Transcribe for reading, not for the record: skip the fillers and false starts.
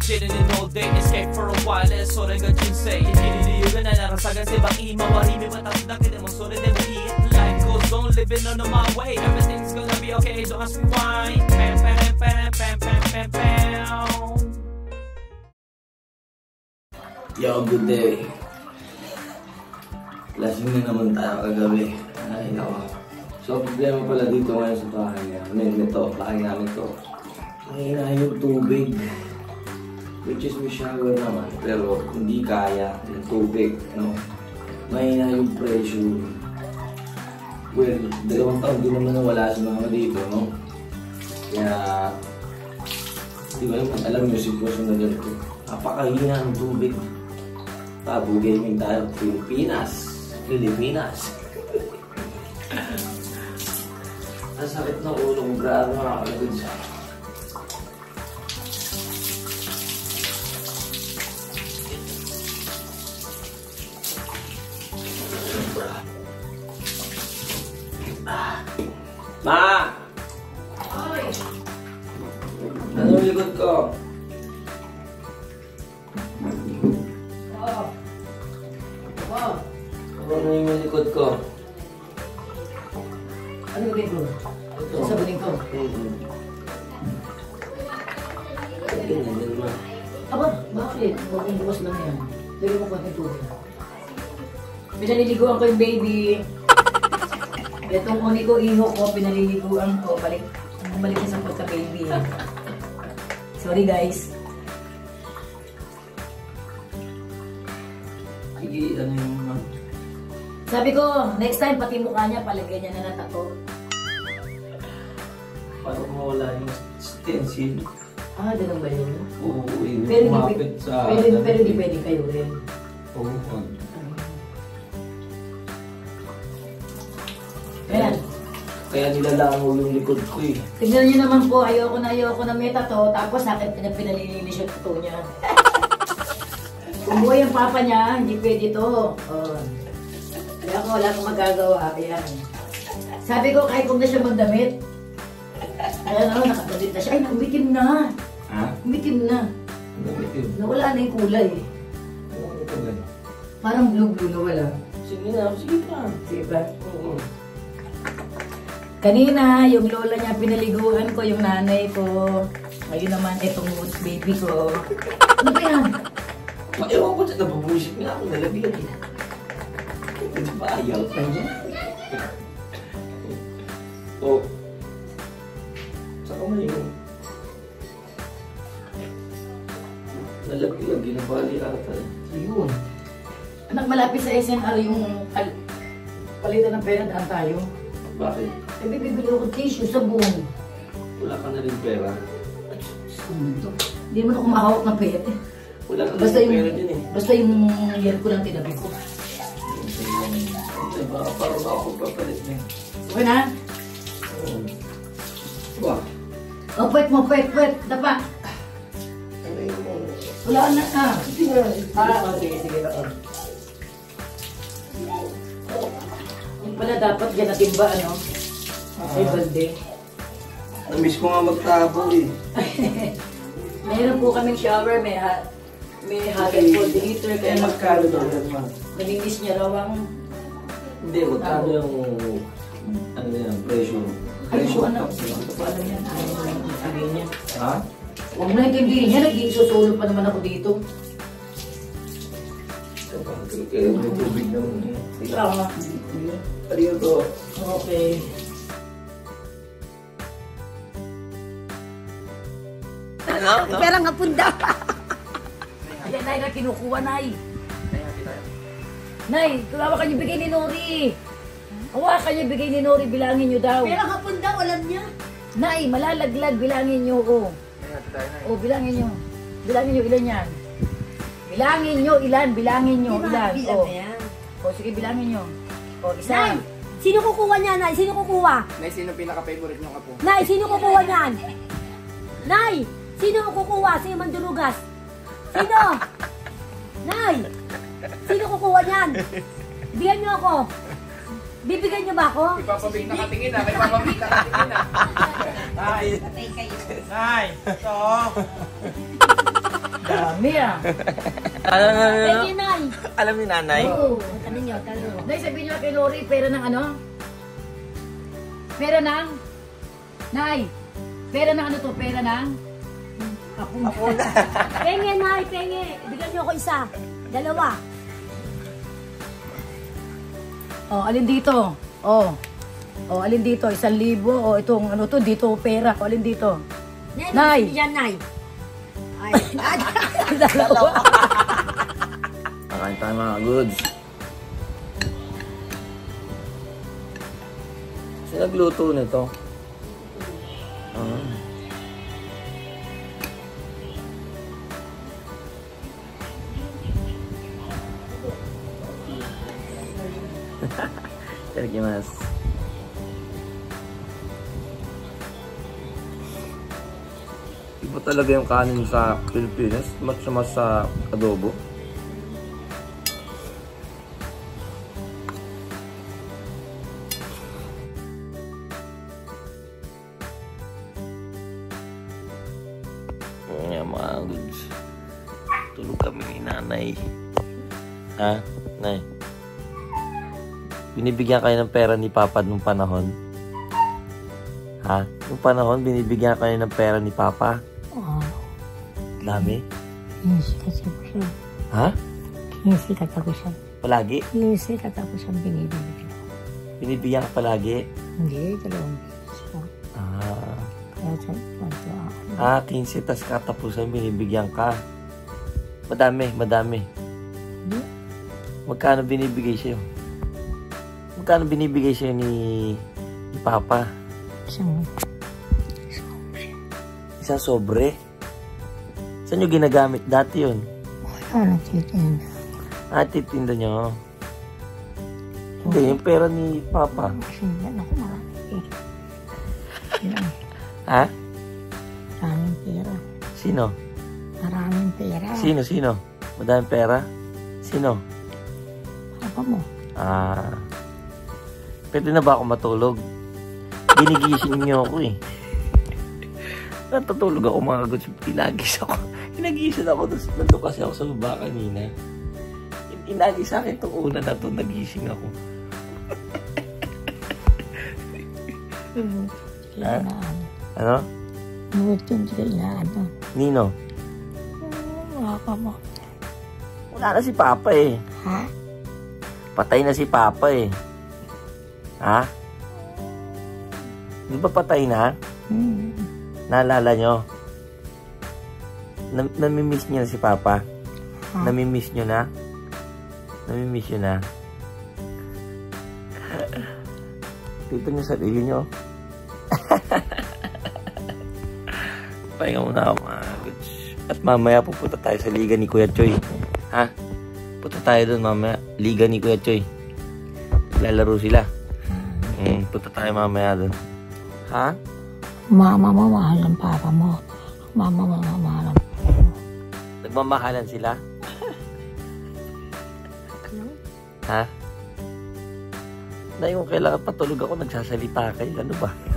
Sitting in all day, escape for a while, so they got you say. Hindi na narasagan si baki, mawarimi matapos kita mo, so they will eat. Life goes on, living on my way. Everything's gonna be okay, don't ask me why. Pam, pam, pam, pam, pam, pam, pam. Yo, good day. Lasing na naman tayo kagabi. Ay, nako. So, problema pala dito ngayon sa bahay namin. Ito, bahay namin to. Mahina yung tubig. Which is may shower naman. Pero hindi kaya yung tubig. No? Mahina yung pressure. Well, 2 taon din naman nawala si mama dito, no? Kaya, di ba naman alam yung sitwasyon na ganito. Napakahina ng tubig. Tabu gaming tayo. Pilipinas. Ang sakit ng ulo ko. Grabe mga kalagod sa Ma! Oy! Ano yung likod ko? Oh. Oh. Ano yung likod ko? Ano yung likod? Ito. Sabunin ko. Ganyan din ma. Aba, bakit? Bakit bukas lang yan? Lagyan mo konting tubig. Pinaliliguan ko yung baby. Itong uni ko, iho ko, pinaliliguan ko. Bumalik na sa pagka-baby. Sorry guys. Sige, ano yung ma? Sabi ko, next time pati mukha niya, palagyan niya na ng tato. Paano mawala yung stencil? Ah, ganun ba yun? Oo, Pero kumapit sa... di pwede kayo rin. Oo. Ayan. Kaya nilalango yung likod ko eh. Tignan niyo naman po, ayoko na may tato, tapos sa akin pinalilinis yung tato niya. Kung buhay ang papa niya, hindi pwede to. Oh. Kaya ako wala akong magagawa. Ayan. Sabi ko, kahit huwag na siya magdamit. Ayan o, nakadamit na siya. Ay, umitim na. Ha? Umitim na. Umitim? Nawala na yung kulay. Ito ba? Parang blue-blue na wala. Sige na, sige pa. Sige ba? Oo. Kanina, yung lola niya pinaliguan ko, yung nanay ko. Ngayon naman, itong baby ko. Ano ba yan? Ewan ko dyan, nabubusit nga ako, nalaglag eh. Hindi ba ayaw ka niya? Oh. Saka mo yun. Nalaglag, ginabali ata. Ayun. Anak, malapit sa SNR yung palitan ng pera, daan tayo. Bakit? Eh, bibili ako tissue, sabon. Wala ka na rin pera. Hindi mo na kumahawak ng pera eh. Wala ka na Basta rin yung, pera din eh. basta yung yan ko lang tinabi ko. Diba, parang ako papalit na. Okay na? Diba? Oh, puwet. Dapa. Ano yung mo? Wala na. Ah, Sige na. sige. Yung pala dapat yan natin ba, ano? Ay, balde. Namiss ko nga magtabo eh. Meron po kaming shower, may hot and cold heater. Kaya magkano daw yan ma? Nalinis niya raw ang... Hindi, magkano yung... Ano yan, pressure? Ay, Pressure ano? cups lang. Ito po, alam yan. Ayaw mo lang sabihin niya. Ha? Huwag mo na intindihin niya. Nag-iisusulo pa naman ako dito. Kaya may tubig naman eh. Ikaw nga. Ariyo to. Okay. Ano? Pera nga punda. Ayan, Nay, na kinukuha, Nay. Nay, hawakan niyo bigay ni Nori. Hawakan niyo bigay ni Nori, bilangin niyo daw. Pera nga punda, walang niya. Nay, malalaglag, bilangin niyo ko. O, bilangin niyo. Bilangin niyo ilan yan. Bilangin niyo ilan, bilangin niyo ilan. O, sige, bilangin niyo. O, isa. Nay, sino kukuha niya, Nay? Sino kukuha? Nay, sino pinaka-favorite nyo ka po? Nay, sino kukuha niyan? Nay, sino kukuha? Sino mandurugas? Sino? Nay, sino kukuha niyan? Bigyan niyo ako. Bibigyan niyo ba ako? May papabig na katingin na, may papabig na katingin na. Nay! Nay! Ito! Dami ah. Penge, Nay. Alam ni nanay? Oo. Tanong niyo, tanong. Nay, sabihin niyo kay Lori, pera ng ano? Pera ng? Nay, pera ng ano to? Pera ng? Kapun. Penge, Nay, penge. Bigyan niyo ako isa. Dalawa. Oh, alin dito? Oh. Oh, alin dito? 1,000. Oh, itong ano to, dito pera. Oh, alin dito? Nay. Yan, Nay. Ay. Dalawa. Makain tayo mga goods. Sino nagluto nito? Itadakimasu. Iba talaga yung kanin sa Pilipinas, mas sa adobo. Nga mga goods. Tulog kami ni nanay. Ha? Nay? Binibigyan kayo ng pera ni Papa nung panahon? Ha? Nung panahon, binibigyan kayo ng pera ni Papa? Oo. Dami? Kasi ko siya. Ha? Kasi ko siya. Palagi? Kasi ko siya binibigyan. Binibigyan ka palagi? Hindi, dalawang siya. Ah. Kaya sa ako. 15 tas katapusan binibigyan ka. Madami. Hindi. Magkano binibigay sa'yo? Magkano binibigay sa'yo ni Papa? Isang sobre? Saan nyo ginagamit dati yun? Wala nagtitinda. Titinda nyo? Hindi, yung pera ni Papa. Kasi yan ako marami. Ha? Maraming pera. Sino? Maraming pera. Sino? Madaming pera? Sino? Papa mo. Pwede na ba ako matulog? Ginigising niyo ako eh. Natutulog ako mga goods. Inagising ako. Nandun kasi ako sa baba kanina. Inagi sa akin itong una na ito. Nagising ako. Ha? Ano? Buti hindi ka inaano. Nino? Papa mo. Wala na si Papa eh. Ha? Patay na si Papa eh. Ha? Di ba patay na? Naalala nyo? Namimiss nyo na si Papa? Ha? Namimiss nyo na? Namimiss nyo na? Dito nyo sarili nyo. Pahinga muna ako mga goods. At mamaya pupunta tayo sa liga ni Kuya Choy. Ha? Punta tayo doon mamaya. Liga ni Kuya Choy. Lalaro sila. Punta tayo mamaya doon. Ha? Mama mo, mahal ng papa mo. Mama mo, mahal ng papa mo. Nagmamahalan sila? Ha? Na yung kailangan patulog ako, nagsasalita kayo. Ano ba?